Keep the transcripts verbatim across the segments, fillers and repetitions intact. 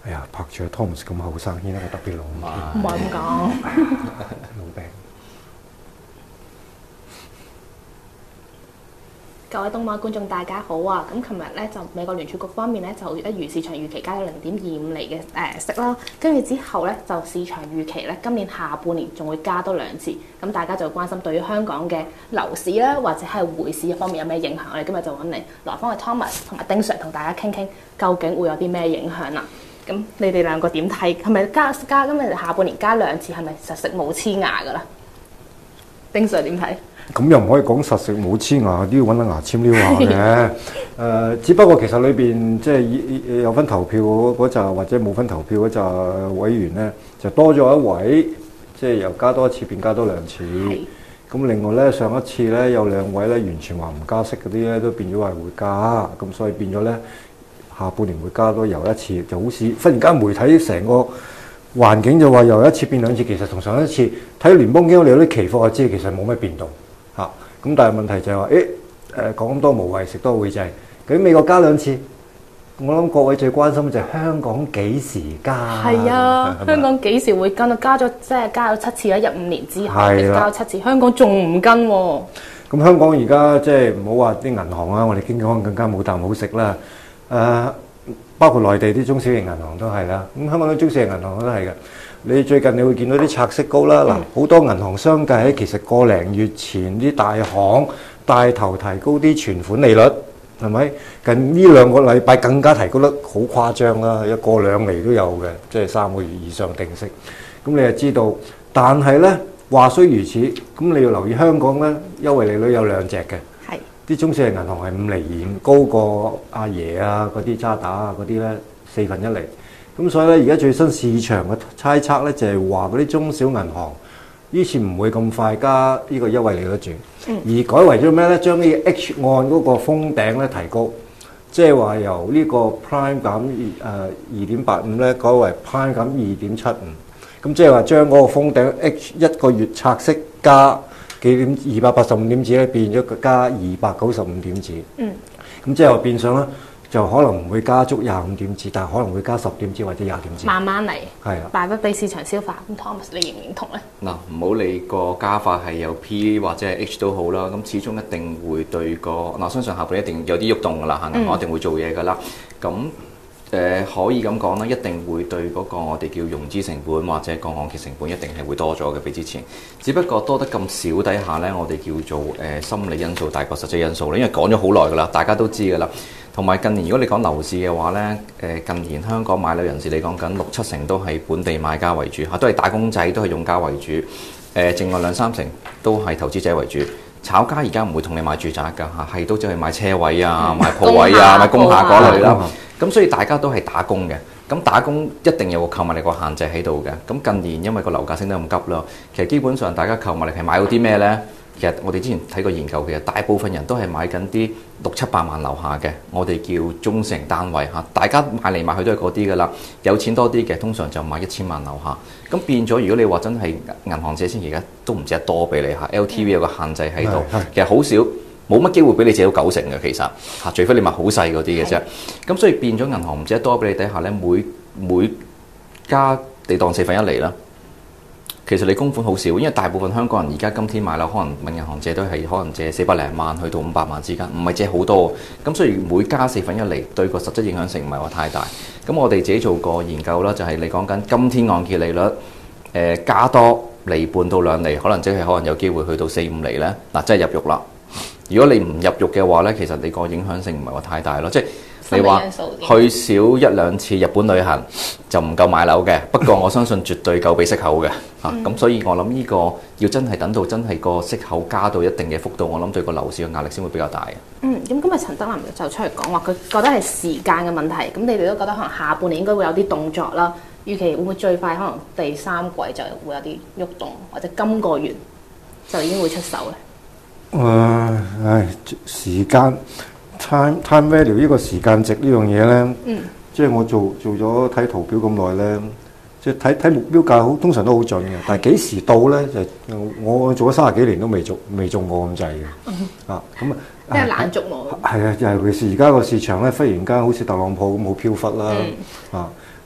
哎呀，拍住阿 Thomas 咁後生，顯得我特別老。 唔係咁講。 老病。 各位東馬觀眾大家好啊！咁琴日咧就美國聯儲局方面咧就一如市場預期加咗零點二五厘嘅誒息啦，跟住之後咧就市場預期咧今年下半年仲會加多兩次，咁大家就關心對於香港嘅樓市啦或者係匯市方面有咩影響？我哋今日就揾嚟來訪嘅 Thomas 同埋丁 Sir 同大家傾傾，究竟會有啲咩影響啦？咁你哋兩個點睇？係咪加加今日下半年加兩次係咪實食冇黐牙㗎啦？丁 Sir 點睇？ 咁又唔可以講實食冇黐牙，都要揾下牙籤撩下嘅。誒、呃，只不過其實裏邊即係有分投票嗰陣，或者冇分投票嗰陣委員咧，就多咗一位，即係由加多一次變加多兩次。咁另外咧，上一次咧有兩位咧完全話唔加息嗰啲咧，都變咗話會加。咁所以變咗咧，下半年會加多又一次，就好似忽然間媒體成個環境就話由一次變兩次，其實同上一次睇聯邦基金我哋有啲期貨就知，其實冇咩變動。嚇！咁但係問題就係話，誒誒講咁多無謂，食多會滯。究竟美國加兩次，我諗各位最關心就係香港幾時加？ 係啊，香港幾時會跟啊？加咗即係加咗七次啦，一五年之後加咗七次，香港仲唔跟喎？ 咁香港而家即係唔好話啲銀行啊，我哋經紀更加冇啖好食啦。誒、呃，包括內地啲中小型銀行都係啦。咁香港啲中小型銀行都係嘅。你最近你會見到啲拆息高啦，嗱好、嗯、多銀行相繼喺其實個零月前啲大行帶頭提高啲存款利率，係咪？近呢兩個禮拜更加提高得好誇張啦，一個兩厘都有嘅，即係三個月以上定息。咁你就知道，但係呢話雖如此，咁你要留意香港呢優惠利率有兩隻嘅，係啲中小型銀行係五厘現高過阿爺啊嗰啲渣打啊嗰啲呢四分一厘。咁所以咧，而家最新市場嘅猜測咧，就係話嗰啲中小銀行呢次唔會咁快加呢個優惠利率住，嗯、而改為咗咩咧？將呢個 H 按嗰個封頂咧提高，即係話由呢個 Prime 減誒二點八五咧，改為 Prime 減二點七五，咁即係話將嗰個封頂 H 一個月拆息加幾點二百八十五點子咧，變咗加二百九十五點子。嗯，咁即係話變相咧。就可能唔會加足廿五點子，但係可能會加十點子或者廿點子。 慢慢嚟， 係啊， 擺不俾市場消化。咁 Thomas 你認唔認同咧？ 嗱，唔好理個加法係有 P 或者係 H 都好啦，咁始終一定會對個嗱，相信下半年一定有啲喐動㗎啦，嚇銀行一定會做嘢㗎啦。咁誒、呃、可以咁講啦，一定會對嗰個我哋叫融資成本或者個按揭成本一定係會多咗嘅比之前。只不過多得咁少底下咧，我哋叫做誒、呃、心理因素大過實際因素啦。因為講咗好耐㗎啦，大家都知㗎啦。同埋近年，如果你講樓市嘅話呢，誒近年香港買樓人士，你講緊六七成都係本地買家為主嚇，都係打工仔，都係用家為主。誒，剩外兩三成都係投資者為主。炒家而家唔會同你買住宅㗎嚇，係都只係買車位啊、買鋪位啊、買工廈嗰類啦。咁所以大家都係打工嘅。咁打工一定有個購物力個限制喺度嘅。咁近年因為個樓價升得咁急啦，其實基本上大家購物力係買到啲咩呢？其實我哋之前睇過研究，其實大部分人都係買緊啲六七百萬樓下嘅，我哋叫中成單位嚇。大家買嚟買去都係嗰啲㗎啦。有錢多啲嘅，通常就買一千萬樓下。咁變咗，如果你話真係銀行借錢，而家都唔借得多俾你嚇。L T V 有個限制喺度，其實好少，冇乜機會俾你借到九成嘅其實嚇，除非你買好細嗰啲嘅啫。咁所以變咗銀行唔借得多俾你底下咧，每每加你當四分一厘啦。其實你供款好少，因為大部分香港人而家今天買樓，可能問銀行借都係可能借四百零萬去到五百萬之間，唔係借好多。咁所以每加四分一厘，對個實質影響性唔係話太大。咁我哋自己做過研究啦，就係、是、你講緊今天按揭利率，誒、呃、加多厘半到兩厘，可能即係可能有機會去到四五厘咧。嗱，即係入獄啦。如果你唔入獄嘅話咧，其實你個影響性唔係話太大咯，即係。你話去少一兩次日本旅行就唔夠買樓嘅，不過我相信絕對夠俾息口嘅嚇，咁、嗯、所以我諗呢個要真係等到真係個息口加到一定嘅幅度，我諗對個樓市嘅壓力先會比較大嘅。 嗯，咁今日陳德霖就出嚟講話，佢覺得係時間嘅問題，咁你哋都覺得可能下半年應該會有啲動作啦，預期會唔會最快可能第三季就會有啲喐動，或者今個月就已經會出手咧？誒、 呃，唉，時間。time time value 呢個時間值呢樣嘢咧，嗯、即係我做做咗睇圖表咁耐咧，即係睇睇目標價好，通常都好準嘅。但係幾時到咧？就我做咗三十幾年都未做未中過咁滯嘅。嗯、啊，咁啊， 即係難捉摸。 係啊，尤其是而家個市場咧，忽然間好似特朗普咁好飄忽啦。嗯、啊，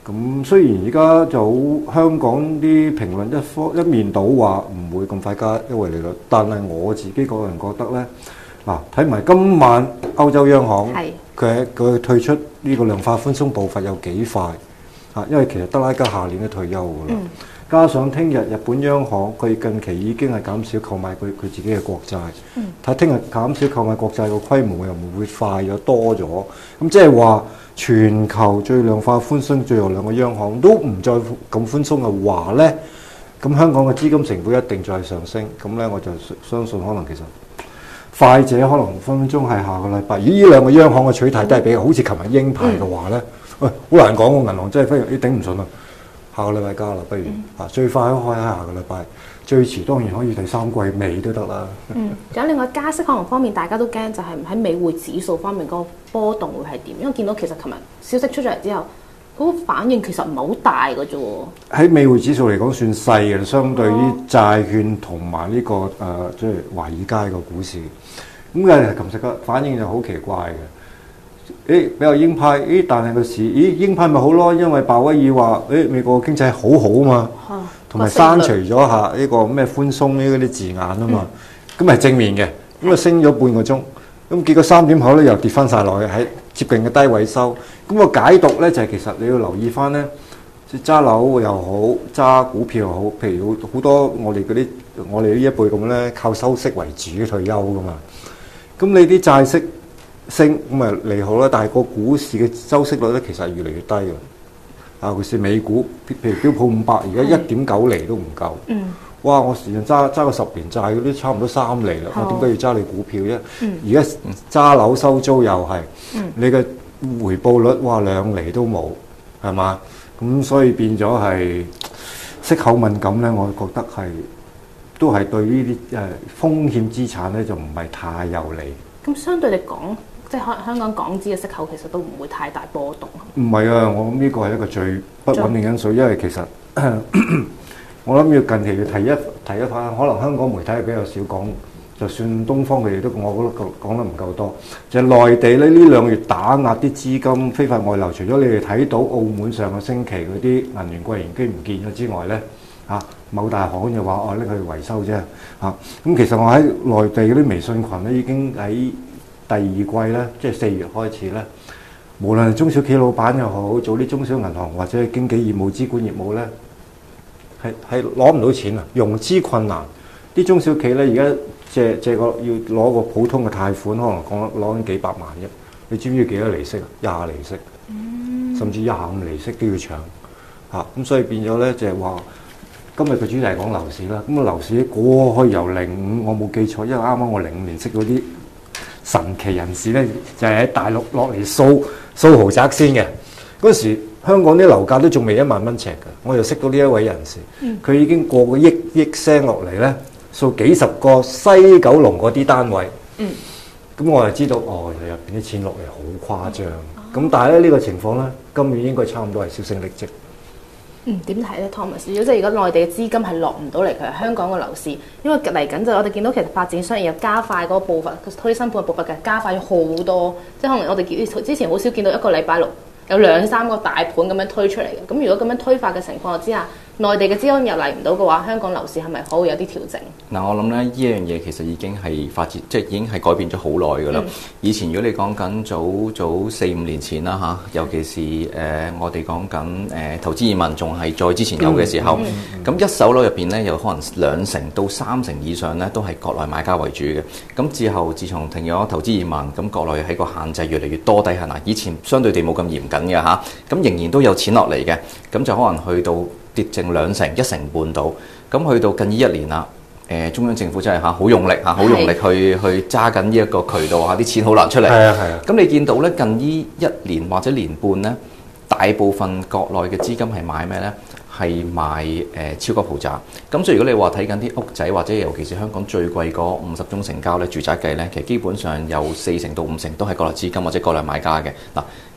咁雖然而家就香港啲評論一方一面倒話唔會咁快加優惠利率，但係我自己個人覺得咧，嗱睇埋今晚歐洲央行佢佢退出呢個量化寬鬆步伐有幾快啊？因為其實德拉加下年都退休㗎啦，嗯、加上聽日日本央行佢近期已經係減少購買佢佢自己嘅國債，睇聽日減少購買國債個規模又唔會快咗多咗，咁即係話。全球最量化寬鬆，最後兩個央行都唔再咁寬鬆嘅話呢，咁香港嘅資金成本一定再上升。咁呢，我就相信可能其實快者可能分分鐘係下個禮拜。如果呢兩個央行嘅取態都係比較好似琴日鷹派嘅話呢，喂、嗯，好難講喎，銀行真係非常之頂唔順啊！下個禮拜加啦，不如啊，最快都開喺下個禮拜。最遲當然可以第三季尾都得啦。 嗯，仲有另外加息可能方面，大家都驚就係喺美匯指數方面嗰個波動會係點？因為見到其實琴日消息出咗嚟之後，嗰、那個反應其實唔係好大嘅啫喎。喺美匯指數嚟講算細嘅，相對於債券同埋呢個誒即係華爾街個股市。咁嘅琴日嘅反應就好奇怪嘅。誒比較鷹派，誒但係個市，咦鷹派咪好咯？因為鮑威爾話誒美國經濟好好啊嘛。嗯同埋刪除咗下呢個咩寬鬆呢啲字眼啊嘛，咁係、嗯、正面嘅，咁啊升咗半個鐘，咁結果三點後咧又跌翻晒落去，喺接近嘅低位收。咁、那個解讀咧就係、是、其實你要留意翻咧，揸樓又好，揸股票又好，譬如好多我哋嗰啲我哋呢一輩咁咧，靠收息為主嘅退休噶嘛。咁你啲債息升咁啊利好啦，但係個股市嘅收息率咧其實係越嚟越低嘅。啊！尤其是美股，譬如標普五百，而家一點九厘都唔夠。嗯。哇！我時常揸揸個十年債嗰啲差唔多三厘啦。我點解要揸你股票啫？而家揸樓收租又係。嗯。你嘅回報率哇兩厘都冇，係嘛？咁所以變咗係息口敏感咧，我覺得係都係對呢啲誒風險資產咧就唔係太有利。 咁相對嚟講，即係可能香港港紙嘅息口其實都唔會太大波動。 唔係啊，我諗呢個係一個最不穩定因素，因為其實我諗要近期要提一提一翻，可能香港媒體係比較少講，就算東方佢哋都我覺得講得唔夠多。就係、內地咧呢兩個月打壓啲資金非法外流，除咗你哋睇到澳門上個星期嗰啲銀元櫃員機唔見咗之外咧，嚇、啊、某大行就話哦拎去維修啫嚇。咁、啊、其實我喺內地嗰啲微信群咧已經喺第二季咧，即係四月開始咧，無論係中小企老闆又好，做啲中小銀行或者係經紀業務、資管業務咧，係係攞唔到錢啊，融資困難。啲中小企咧而家借借個要攞個普通嘅貸款，可能講攞緊幾百萬啫。你知唔知幾多利息啊？廿厘息，嗯、甚至廿五厘息都要搶嚇。咁、啊、所以變咗咧，就係、是、話今日嘅主題係講樓市啦。咁啊樓市過去由零五，我冇記錯，因為啱啱我零五年識嗰啲神奇人士咧，就係、是、喺大陸落嚟掃掃豪宅先嘅。嗰時香港啲樓價都仲未一萬蚊尺嘅，我就識到呢一位人士，佢、嗯、已經過個億億聲落嚟咧，掃幾十個西九龍嗰啲單位。嗯，咁我就知道哦，入邊啲錢落嚟好誇張。咁、嗯、但係咧呢、這個情況咧，今年應該差唔多係銷聲匿跡。 嗯，點睇咧，Thomas？如果即係而家內地嘅資金係落唔到嚟，其實香港嘅樓市，因為嚟緊就我哋見到其實發展商又加快嗰個步伐，推新盤嘅步伐嘅加快咗好多。即係可能我哋見之前好少見到一個禮拜六有兩三個大盤咁樣推出嚟嘅。咁如果咁樣推發嘅情況之下，內地嘅資金又嚟唔到嘅話，香港樓市係咪可以有啲調整？嗱， 我諗咧，呢一樣嘢其實已經係發展，即係已經係改變咗好耐㗎啦。嗯、以前如果你講緊早早四五年前啦嚇，尤其是誒、呃、我哋講緊誒投資移民仲係再之前有嘅時候，咁、嗯嗯嗯、一手樓入邊咧有可能兩成到三成以上咧都係國內買家為主嘅。咁之後自從停咗投資移民，咁國內喺個限制越嚟越多底下嗱，以前相對地冇咁嚴謹嘅嚇，咁仍然都有錢落嚟嘅，咁就可能去到跌剩兩成一成半到，咁去到近呢一年啦。誒、呃、中央政府真係嚇好用力嚇，好用力去去揸緊呢一個渠道嚇，啲錢好難出嚟。係啊係啊。咁你見到咧近呢一年或者年半咧，大部分國內嘅資金係買咩咧？係買誒、呃、超級豪宅。咁所以如果你話睇緊啲屋仔，或者尤其是香港最貴嗰五十宗成交咧，住宅計咧，其實基本上有四成到五成都係國內資金或者國內買家嘅嗱。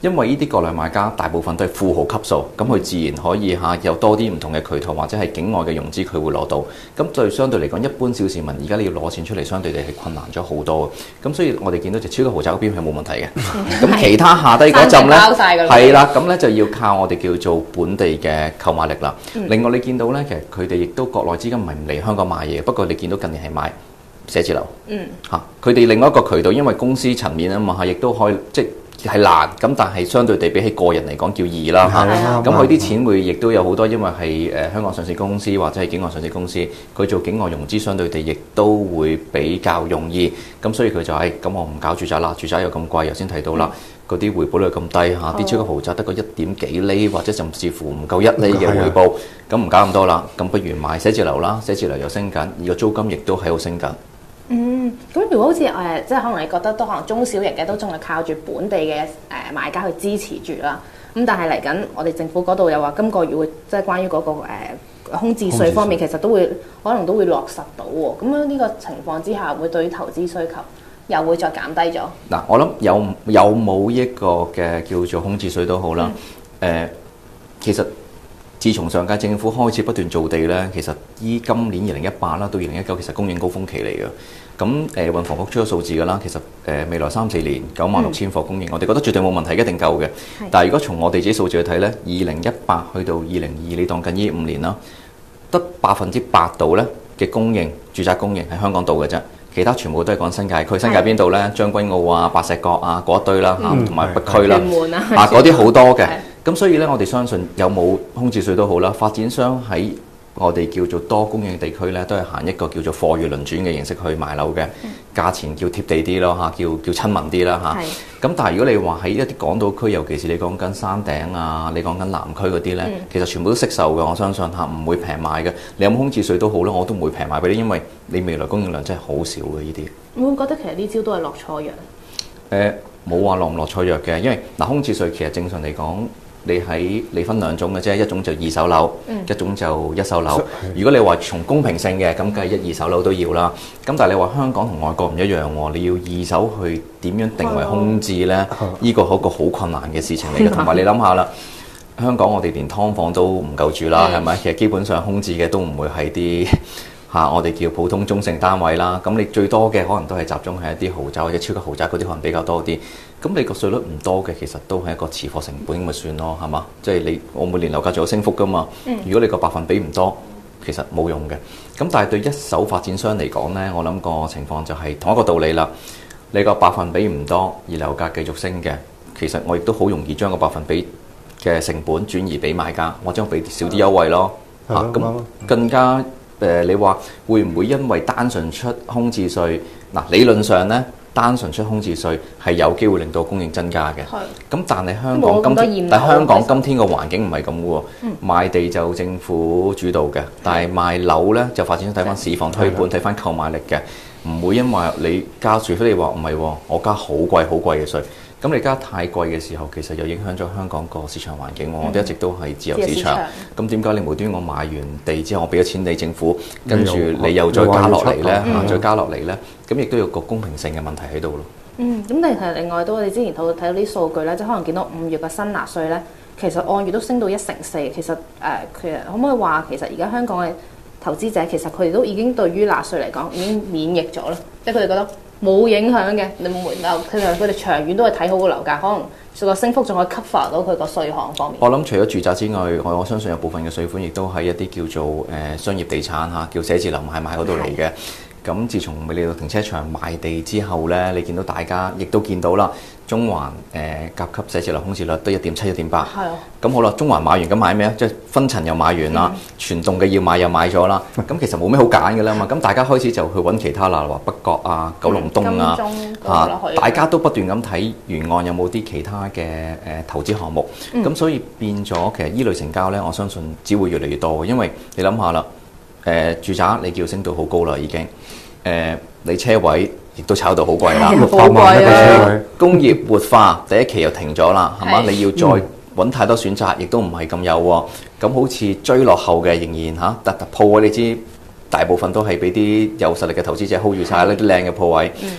因為呢啲國內買家大部分都係富豪級數，咁佢自然可以嚇有多啲唔同嘅渠道或者係境外嘅融資，佢會攞到。咁對相對嚟講，一般小市民而家你要攞錢出嚟，相對地係困難咗好多嘅。咁所以我哋見到隻超級豪宅嗰邊係冇問題嘅。咁其他下低嗰陣咧，係啦，咁咧就要靠我哋叫做本地嘅購買力啦。嗯、另外你見到咧，其實佢哋亦都國內資金唔係唔嚟香港買嘢，不過你見到近年係買寫字樓。嗯。嚇，佢哋另外一個渠道，因為公司層面啊嘛，亦都可以即係難，咁但係相對地比起個人嚟講叫易啦嚇。咁佢啲錢會亦都有好多，因為係誒、呃、香港上市公司或者係境外上市公司，佢做境外融資相對地亦都會比較容易。咁所以佢就係、是、咁，我唔搞住宅啦，住宅又咁貴，頭先提到啦，嗰啲、嗯、回報率咁低嚇，啲、啊、超級豪宅得個一點幾厘，或者甚至乎唔夠一厘嘅回報，咁唔、嗯、搞咁多啦，咁不如買寫字樓啦，寫字樓又升緊，而個租金亦都喺度升緊。 嗯，咁如果好似誒、呃，即係可能你覺得都可能中小型嘅都仲係靠住本地嘅誒、呃、買家去支持住啦。咁但係嚟緊，我哋政府嗰度又話今個月會即係關於嗰、那個、呃、空置稅方面，其實都會可能都會落實到喎。咁樣呢個情況之下，會對於投資需求又會再減低咗。嗱， 我諗有有冇一個嘅叫做空置稅都好啦。誒、嗯呃，其實自從上屆政府開始不斷造地咧，其實依今年二零一八啦到二零一九，其實供應高峰期嚟嘅。咁誒運房局出咗數字㗎啦，其實誒、呃、未來三四年九萬六千伙供應，嗯、我哋覺得絕對冇問題，一定夠嘅。是但係如果從我哋自己數字去睇咧，二零一八去到二零二二，你當緊呢五年啦，得百分之八度咧嘅供應，住宅供應喺香港度嘅啫，其他全部都係講新界區。新界邊度咧？將軍澳啊、白石角啊嗰一堆啦嚇，同埋、嗯、北區啦，啊嗰啲好多嘅。咁是所以咧，我哋相信有冇空置稅都好啦，發展商喺我哋叫做多供應地區咧，都係行一個叫做貨如輪轉嘅形式去賣樓嘅，嗯、價錢叫貼地啲咯嚇，叫叫親民啲啦嚇。咁是但係如果你話喺一啲港島區，尤其是你講緊山頂啊，你講緊南區嗰啲咧，嗯、其實全部都惜售嘅，我相信嚇唔會平賣嘅。你有冇空置稅都好啦，我都唔會平賣俾你，因為你未來供應量真係好少嘅呢啲。 會唔會覺得其實呢招都係落錯藥？ 誒冇話落唔落錯藥嘅，因為嗱空置稅其實正常嚟講。你喺你分兩種嘅啫，一種就二手樓，嗯、一種就一手樓。嗯、如果你話從公平性嘅，咁梗係一二手樓都要啦。咁但係你話香港同外國唔一樣喎，你要二手去點樣定為空置呢？呢、嗯、個係一個好困難嘅事情嚟嘅。同埋、嗯、你諗下啦，香港我哋連劏房都唔夠住啦，係咪、嗯？其實基本上空置嘅都唔會係啲嚇我哋叫普通中性單位啦。咁你最多嘅可能都係集中喺一啲豪宅或者超級豪宅嗰啲，可能比較多啲。咁你個稅率唔多嘅，其實都係一個持貨成本咁咪算咯，係嘛？即係你我每年樓價仲有升幅噶嘛。嗯、如果你個百分比唔多，其實冇用嘅。咁但係對一手發展商嚟講呢，我諗個情況就係同一個道理啦。你個百分比唔多，而樓價繼續升嘅，其實我亦都好容易將個百分比嘅成本轉移俾買家，或者俾少啲優惠咯。嚇咁、嗯啊、更加誒、呃，你話會唔會因為單純出空置稅？嗱、呃，理論上呢。單純出空置稅係有機會令到供應增加嘅，咁的但係香港今天，但係香港今天個環境唔係咁嘅喎，嗯、賣地就政府主導嘅，的但係賣樓呢，就發展商睇翻市況推盤，睇翻購買力嘅，唔會因為你加，除非你話唔係喎，我加好貴好貴嘅稅。咁你加太貴嘅時候，其實又影響咗香港個市場環境。嗯、我哋一直都係自由市場。咁點解你無端我買完地之後，我俾咗錢你政府，跟住你又再加落嚟呢？嚇，再加落嚟呢？咁亦都有個公平性嘅問題喺度咯。嗯，咁但係另外都我哋之前睇到睇到啲數據咧，即係可能見到五月嘅新納稅咧，其實按月都升到一成四。其實誒，其實可唔可以話其實而家香港嘅投資者其實佢哋都已經對於納稅嚟講已經免疫咗啦，即係佢哋覺得冇影響嘅，你冇樓，佢哋佢哋長遠都係睇好個樓價，可能個升幅仲可以 cover 到佢個稅項方面。我諗除咗住宅之外，我我相信有部分嘅稅款亦都喺一啲叫做誒、呃、商業地產嚇，叫寫字樓買賣嗰度嚟嘅。咁自從未嚟到停車場賣地之後呢，你見到大家亦都見到啦，中環誒、呃、甲級寫字樓空置率都一點七、一點八。係啊。咁好啦，中環買完咁買咩啊？即係分層又買完啦，嗯、全棟嘅要買又買咗啦。咁其實冇咩好揀嘅啦嘛。咁大家開始就去揾其他啦，話北角啊、九龍東啊，嚇、啊，大家都不斷咁睇沿岸有冇啲其他嘅誒、呃、投資項目。咁、嗯、所以變咗其實依類成交呢，我相信只會越嚟越多嘅，因為你諗下啦。誒、呃、住宅你叫升到好高啦，已經誒、呃、你車位亦都炒到好貴啦，好貴啊！工業活化第一期又停咗啦，係嘛？你要再揾太多選擇，亦都唔係咁有喎。咁好似追落後嘅仍然嚇，特特鋪位你知大部分都係俾啲有實力嘅投資者 hold 住晒呢啲靚嘅鋪位。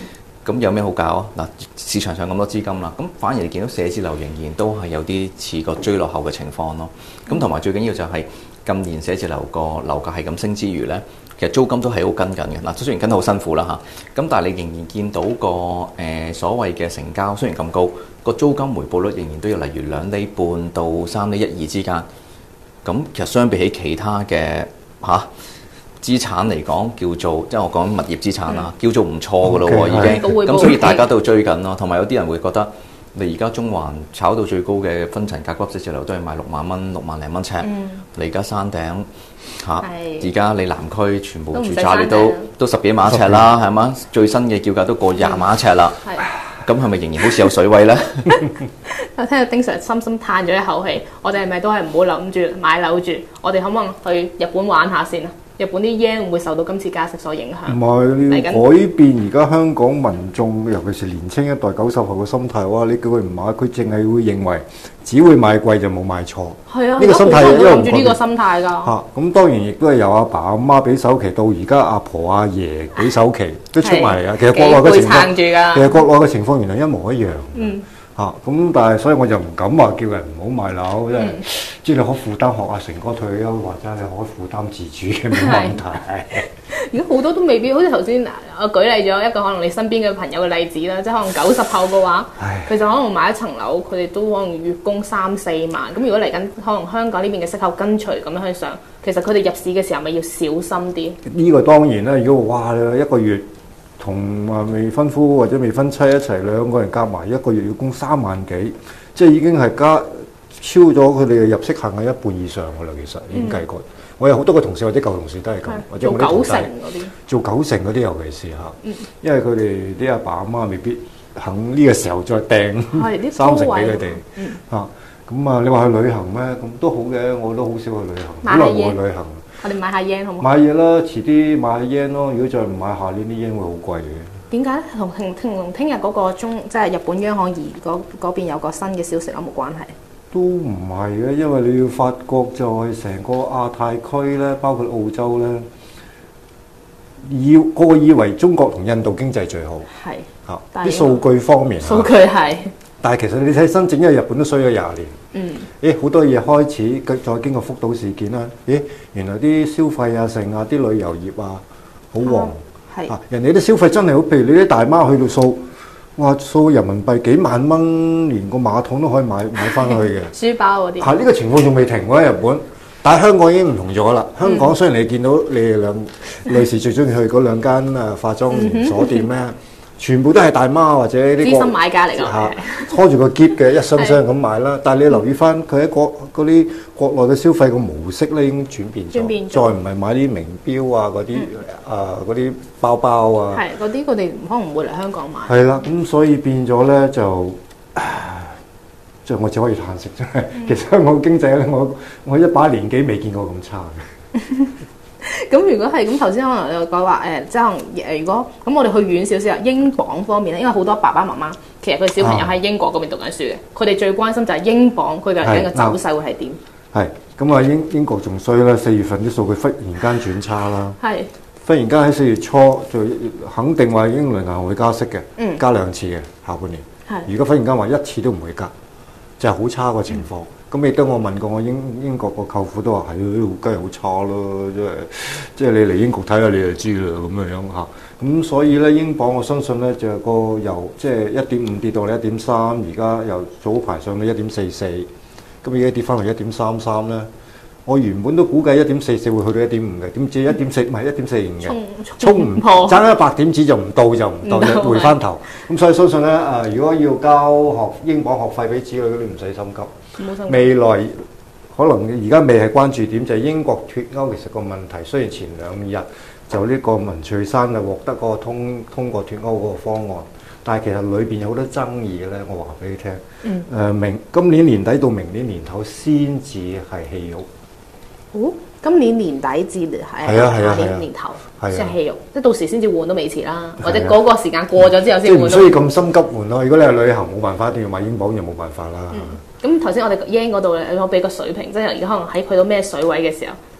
咁有咩好搞啊？嗱，市場上咁多資金啦，咁反而你見到寫字樓仍然都係有啲似個追落後嘅情況咯。咁同埋最緊要就係近年寫字樓個樓價係咁升之餘呢，其實租金都係好跟緊嘅。嗱，雖然跟得好辛苦啦嚇，咁但係你仍然見到個誒、呃、所謂嘅成交雖然咁高，個租金回報率仍然都有例如兩厘半到三厘一二之間。咁其實相比起其他嘅嚇。啊資產嚟講叫做，即係我講物業資產啦，嗯、叫做唔錯嘅咯喎， okay， 已經。咁是所以大家都追緊咯，同埋有啲人會覺得，你而家中環炒到最高嘅分層甲級寫字樓都係賣六萬蚊、六萬零蚊尺。嗯、你而家山頂嚇，而家是你南區全部住宅你都都十幾萬一尺啦，係嘛？最新嘅叫價都過廿萬一尺啦。咁係咪仍然好似有水位呢？ 我聽到丁 Sir 深深嘆咗一口氣，我哋係咪都係唔好諗住買樓住？我哋可唔可以去日本玩下先啊？日本啲 yen 會唔會受到今次加息所影響？ 唔係，你要改變而家香港民眾，尤其是年青一代九十後嘅心態。哇！你叫佢唔買，佢淨係會認為只會買貴就冇買錯。 係啊， 呢個心態一路諗住呢個心態㗎。嚇， 咁當然亦都係由阿爸阿媽俾首期，到而家阿婆阿爺俾首期都出埋嚟啊。其實國內嘅情況，其實國內嘅情況原來一模一樣。嗯。嚇咁，但係所以我就唔敢話叫人唔好買樓，即係即係你可負擔學阿成哥退休，或者你可負擔自主嘅冇問題。 而家好多都未必，好似頭先我舉例咗一個可能你身邊嘅朋友嘅例子啦，即係可能九十後嘅話，佢就可能買一層樓，佢哋都可能月供三四萬。咁如果嚟緊可能香港呢邊嘅息口跟隨咁樣去上，其實佢哋入市嘅時候咪要小心啲？呢個當然啦，如果哇一個月。同啊未婚夫或者未婚妻一齊兩個人夾埋一個月要供三萬幾，即係已經係加超咗佢哋嘅入息限額一半以上㗎啦。其實已經計過，嗯、我有好多個同事或者舊同事都係咁， 是或者我啲同事做九成嗰啲， 做九成嗰啲尤其是嚇，嗯、因為佢哋啲阿爸阿媽未必肯呢個時候再掟三成俾佢哋嚇。咁啊，你話去旅行咩？咁都好嘅，我都好少去旅行，好耐冇去旅行。 我哋買下 yen 好唔好？ 買嘢啦，遲啲買下 yen 咯。如果再唔買，下年啲 yen 會好貴嘅。 點解咧？同聽同聽日嗰個中即係日本央行而嗰嗰邊有個新嘅消息有冇關係？ 都唔係嘅，因為你要發覺就係成個亞太區咧，包括澳洲咧，以個個以為中國同印度經濟最好。係嚇啲數據方面， 數據係。 但係其實你睇深圳，因為日本都衰咗廿年。嗯。誒好多嘢開始，再經過福島事件啦。咦，原來啲消費啊、剩啊、啲旅遊業啊，好旺。係、啊。啊，人哋啲消費真係好，譬如你啲大媽去到掃，哇，掃人民幣幾萬蚊，連個馬桶都可以買買翻去嘅。書包嗰啲。係呢、啊呢個情況仲未停喎，日本。但係香港已經唔同咗啦。香港雖然你見到你哋兩女士最中意去嗰兩間誒化妝連鎖店咧。全部都係大媽或者啲資深買家嚟㗎， 嚇拖住個篋嘅一箱箱咁買啦。但係你留意翻佢喺國嗰啲國內嘅消費個模式咧，已經轉變咗，轉變再唔係買啲名錶啊嗰啲啊嗰啲包包啊， 係嗰啲佢哋可能唔會嚟香港買。 係啦，咁所以變咗咧就，即係我只可以嘆息真係。嗯、其實香港經濟咧，我我一把年紀未見過咁差嘅。 咁如果係咁，頭先可能你講話誒，即係誒，如果咁我哋去遠少少啊，英鎊方面咧，因為好多爸爸媽媽其實佢小朋友喺英國嗰邊讀緊書嘅，佢哋、啊、最關心就係英鎊佢嘅緊嘅走勢會係點？係咁啊，英英國仲衰啦，四月份啲數據忽然間轉差啦，係是忽然間喺四月初就肯定話英倫銀行會加息嘅，嗯、加兩次嘅下半年，係如果忽然間話一次都唔會加，就係、是、好差個情況。嗯咁亦都我問過我英英國個舅父都話係，梗係好差咯，即係即係你嚟英國睇下你就知啦咁樣樣嚇。咁所以咧英鎊我相信咧就個由即係一點五跌到嚟一點三，而家又早排上到一點四四，咁而家跌翻嚟一點三三咧。我原本都估計一點四四會去到一點五嘅，點知一點四唔係一點四五嘅，衝唔破，爭一百點子就唔到就唔到，就回翻頭。咁所以相信咧誒，如果要交學英鎊學費俾子女嗰啲唔使心急，未來可能而家未係關注點就係英國脱歐其實個問題。雖然前兩日就呢個文翠珊啊獲得嗰個通通過脱歐嗰個方案，但係其實裏邊有好多爭議嘅咧。我話俾你聽，誒、嗯、明、呃、今年年底到明年年頭先至係戲肉。 哦，今年年底至係下年年頭先係戲肉，即係到時先至換都未遲啦，或者嗰個時間過咗之後先換。 即係唔需要咁心急換咯。如果你係旅行冇辦法，一定要買英鎊就冇辦法啦。 咁頭先我哋 yen 嗰度咧，我俾個水平，即係而家可能喺去到咩水位嘅時候，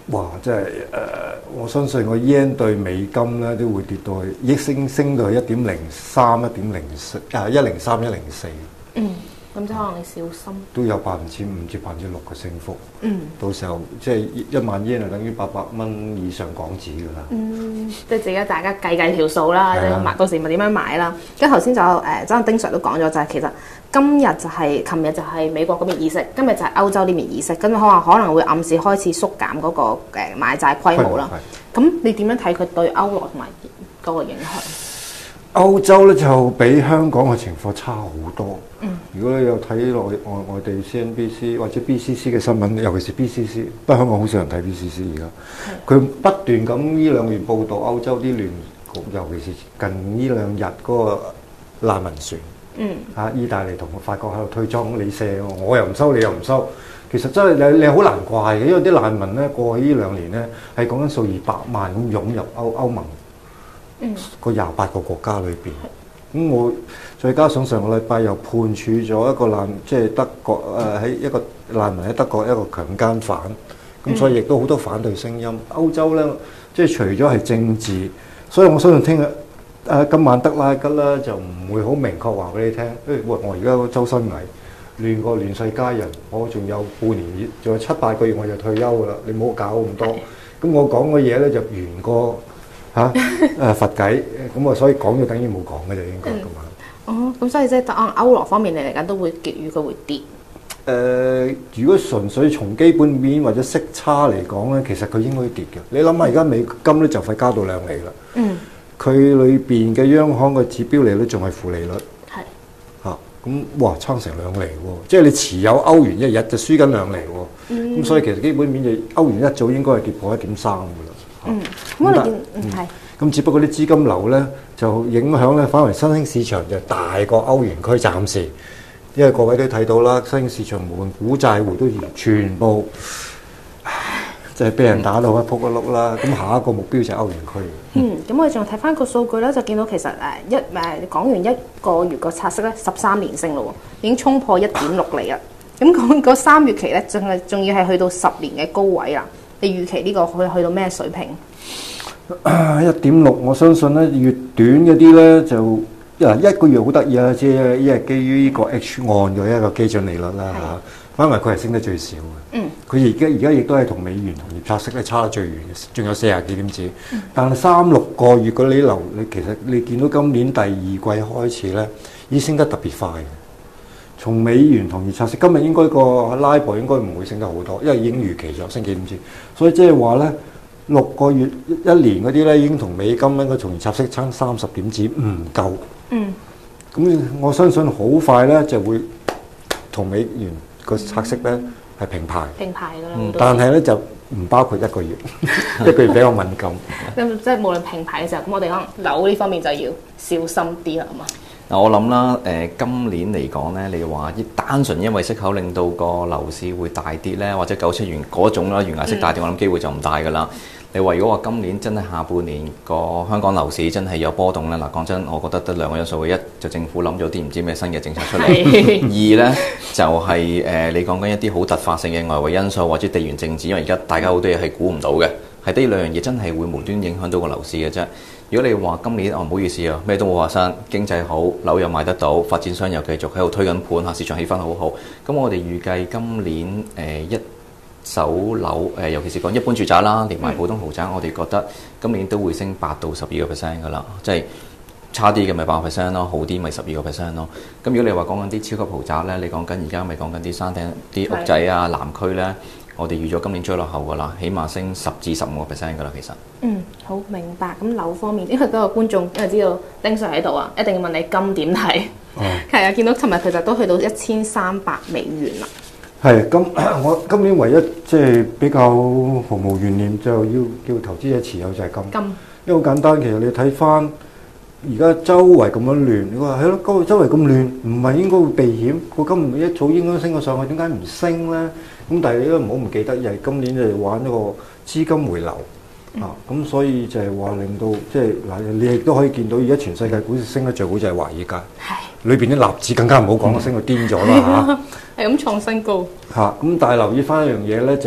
哇！真係誒、呃，我相信個 yen 對美金咧都會跌到去一升升到去一點零三、一點零四啊，一零三、一零四。 嗯，咁即係可能你小心。 都有百分之五至百分之六嘅升幅。 嗯。 到時候即係一萬 yen 就等於八百蚊以上港紙㗎啦。 嗯，即係自己大家計計條數啦，即係買到時咪點樣買啦。跟住頭先就誒，真係丁 Sir 都講咗，就係其實今日就係、係，琴日就係美國嗰邊議息，今日就係歐洲呢邊議息，跟住可能可能會暗示開始縮減嗰個誒買債規模啦。咁你點樣睇佢對歐羅同埋嗰個影響？ 歐洲咧就比香港嘅情況差好多。 嗯， 如果你有睇內外外地 C N B C 或者 B C C 嘅新聞，尤其是 B C C， 不過香港好少人睇 B C C 而家。佢不斷咁呢兩年報導歐洲啲亂局，尤其是近呢兩日嗰個難民船。 嗯。嚇， 意大利同法國喺度推裝你射我，我又唔收，你又唔收。其實真係你你好難怪嘅，因為啲難民咧過去呢兩年咧係講緊數以百萬咁湧入歐歐盟。個廿八個國家裏邊，咁我再加上上個禮拜又判處咗一個難，即係德國誒喺、呃、一個難民喺德國一個強姦犯，咁所以亦都好多反對聲音。歐洲咧，即係除咗係政治，所以我相信聽日誒今晚德拉吉啦就唔會好明確話俾你聽。誒，喂，我而家周身蟻亂過亂世佳人，我仲有半年，仲有七八個月我就退休㗎啦。你唔好搞咁多。咁我講嘅嘢咧就完過。嚇誒佛偈咁啊，所以講就等於冇講嘅就應該咁啊。 哦，咁所以即係按歐羅方面，你嚟緊都會結語佢會跌。誒、 呃，如果純粹從基本面或者息差嚟講咧，其實佢應該跌嘅。你諗下，而家美金咧就快加到兩厘啦。嗯。佢裏邊嘅央行嘅指標利率仲係負利率。係是。嚇、啊，咁哇，差成兩厘喎！即係你持有歐元一日就輸緊兩厘喎。嗯。咁所以其實基本面就歐元一早應該係跌破一點三㗎啦。 嗯，咁我哋見嗯係， 咁只不過啲資金流咧就影響咧，反為新興市場就大過歐元區暫時，因為各位都睇到啦，新興市場無論股債匯都全部，即係俾人打到一仆一碌啦。咁、嗯、下一個目標就係歐元區。 嗯，咁我哋仲睇翻個數據咧，就見到其實誒一誒講完一個月個拆息咧十三連升咯，已經衝破一點六厘啦。咁講嗰三月期咧，仲係仲要係去到十年嘅高位啦。你預期呢個可以去到咩水平？ 一點六，我相信咧越短嗰啲咧就啊一個月好得意啊，即係因為基於呢個 H 按嘅一個基準利率啦嚇，的反為佢係升得最少嘅。嗯，佢而家而家亦都係同美元同業拆息咧差得最遠嘅，仲有四十幾點子。嗯、但係三六個月嗰啲流，你其實你見到今年第二季開始咧，已經升得特別快嘅。從美元同業拆息，今日應該個拉布應該唔會升得好多，因為已經預期咗升幾點子，所以即係話咧六個月一年嗰啲咧已經同美金應該從業拆息差三十點子唔夠。嗯，咁我相信好快咧就會同美元個拆息咧係平排。平排㗎啦。嗯、但係咧就唔包括一個月，一個月比較敏感。 咁即係無論平排嘅時候，咁我哋可能樓呢方面就要小心啲啦，係嘛？ 嗱，我諗啦，誒、呃、今年嚟講咧，你話依單純因為息口令到個樓市會大跌咧，或者九七元嗰種啦，懸崖式大跌，嗯、我諗機會就唔大噶啦。你話如果話今年真係下半年個香港樓市真係有波動咧，嗱講真，我覺得得兩個因素嘅，一就政府諗咗啲唔知咩新嘅政策出嚟，二咧就係、是、誒、呃、你講緊一啲好突發性嘅外圍因素或者地緣政治，因為而家大家好多嘢係估唔到嘅，係呢兩樣嘢真係會無端影響到個樓市嘅啫。如果你話今年哦唔好意思啊，咩都冇發生，經濟好，樓又賣得到，發展商又繼續喺度推緊盤嚇，市場氣氛好好。咁我哋預計今年誒、呃、一手樓誒、呃，尤其是講一般住宅啦，連埋普通豪宅，我哋覺得今年都會升八到十二個 percent 噶啦，即係差啲嘅咪八個 percent 咯，好啲咪十二個 percent 咯。咁如果你話講緊啲超級豪宅咧，你講緊而家咪講緊啲山頂啲屋仔啊，南區咧。我哋預咗今年追落後噶啦，起碼升十至十五個 percent 噶啦，其實。嗯， 好明白。咁樓方面，因為嗰個觀眾因為知道丁 Sir 喺度啊，一定要問你金點睇。哦。係啊，見到尋日其實都去到一千三百美元啦。 係，今我今年唯一即係比較毫無懸念就要叫投資者持有就係金。金。因為好簡單，其實你睇翻而家周圍咁樣亂，你話係咯，周周圍咁亂，唔係應該會避險？個金一早應該升咗上去，點解唔升咧？咁但係你都唔好唔記得，又係今年就係玩一個資金回流、嗯、啊！咁所以就係話令到即係嗱，你亦都可以見到而家全世界股市升得最好就係華爾街，係裏邊啲納指更加唔好講，嗯、升到癲咗啦嚇！ 係咁創新高嚇！ 咁、啊、但係留意翻一樣嘢咧，就係、是、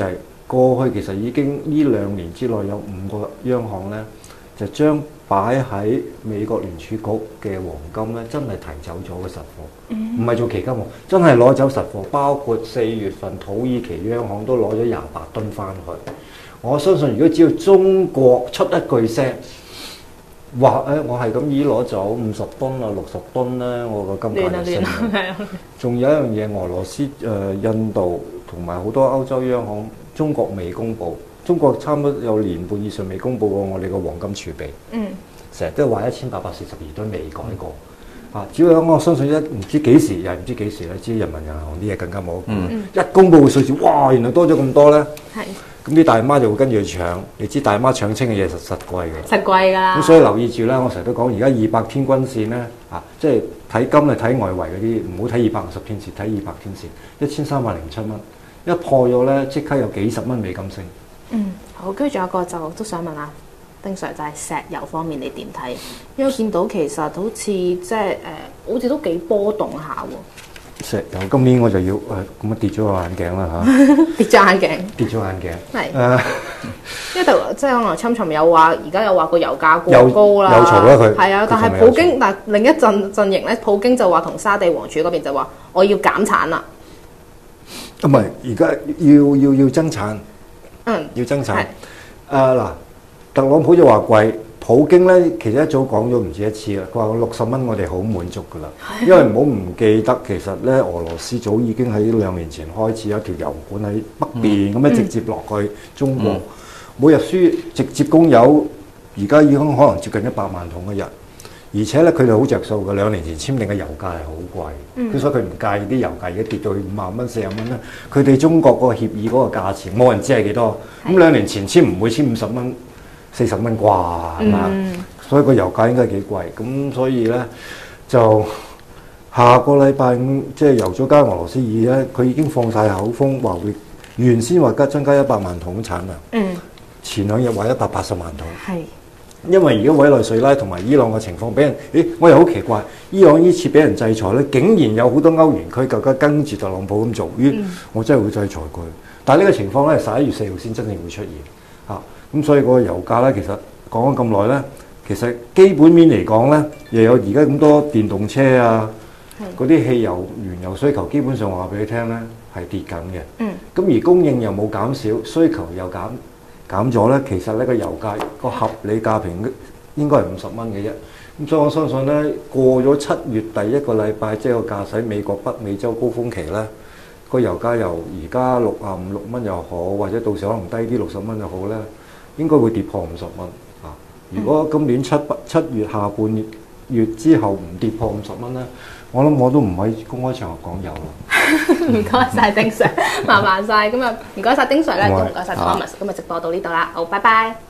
過去其實已經呢兩年之內有五個央行咧，就將擺喺美國聯儲局嘅黃金咧，真係提走咗個實貨，唔係、嗯、做期金喎，真係攞走實貨，包括四月份土耳其央行都攞咗廿八噸翻去。我相信如果只要中國出一句聲，話誒我係咁依攞走五十噸啊六十噸咧，我個金價就升。仲有一樣嘢，俄羅斯、誒、呃、印度同埋好多歐洲央行，中國未公佈。中國差唔多有年半以上未公佈過我哋個黃金儲備，嗯，成日都係話一千八百四十二噸未改過，嗯、啊！只要我相信一唔知幾時，又係唔知幾時咧，知人民銀行啲嘢更加冇，嗯、一公佈個數字，哇！原來多咗咁多咧，係是，咁啲大媽就會跟住去搶，你知大媽搶清嘅嘢實實貴嘅， 實貴㗎。咁所以留意住啦，我成日都講，而家二百天均線咧，啊，即係睇金係睇外圍嗰啲，唔好睇二百五十天線，睇二百天線，一千三百零七蚊，一破咗咧，即刻有幾十蚊美金升。 嗯，好，跟住仲有一個就都想問下丁 Sir，就係石油方面你點睇？因為見到其實好似即係誒，好似都幾波動下喎。 石油今年我就要誒咁啊跌咗個眼鏡啦嚇， 跌咗眼鏡， 跌咗眼鏡。係誒，因為就即係可能侵尋有話，而家又話個油價過高啦， 有嘈啦佢。 係啊，但係普京，但係另一陣陣營咧，普京就話同沙地王儲嗰邊就話我要減產啦。 唔係，而家要要要增產。嗯，要增產。誒嗱是、呃，特朗普就話貴，普京咧其實一早講咗唔止一次啦。佢話六十蚊我哋好滿足㗎啦，因為唔好唔記得其實咧俄羅斯早已經喺兩年前開始有條油管喺北邊咁樣、嗯、直接落去中國，嗯、每日輸直接供油，而家已經可能接近一百萬桶一日。而且咧，佢哋好着數嘅。兩年前簽訂嘅油價係好貴，嗯、所以佢唔介意啲油價而家跌到去五萬蚊、四十蚊咧。佢哋中國嗰個協議嗰個價錢冇人知係幾多。咁的兩年前簽唔會簽五十蚊、四十蚊啩，係嘛？嗯、所以個油價應該幾貴。咁所以咧就下個禮拜五即係油咗加俄羅斯二咧，佢已經放晒口風話會原先話加增加一百萬桶產量。嗯，前兩日話一百八十萬桶。係。因為而家委內瑞拉同埋伊朗嘅情況俾人，誒我又好奇怪，伊朗呢次俾人制裁咧，竟然有好多歐元區更加跟住特朗普咁做，咦、嗯、我真係會制裁佢。但係呢個情況咧，十一月四號先真正會出現嚇，咁、啊、所以嗰個油價咧，其實講咗咁耐咧，其實基本面嚟講咧，又有而家咁多電動車啊，嗰啲汽油原油需求基本上話俾你聽咧係跌緊嘅，嗯，咁而供應又冇減少，需求又減。減咗咧，其實呢個油價個合理價平應該係五十蚊嘅啫。咁所以我相信咧，過咗七月第一個禮拜，即係個駕駛美國北美洲高峰期咧，個油價由而家六啊五六蚊又好，或者到時可能低啲六十蚊又好咧，應該會跌破五十蚊啊！如果今年七七月下半月月之後唔跌破五十蚊咧，我諗我都唔喺公開場合講油啦。唔該晒丁 Sir，麻煩晒。咁啊，唔該晒丁 Sir 咧，都唔該晒 Thomas。今日直播到呢度啦，好，拜拜。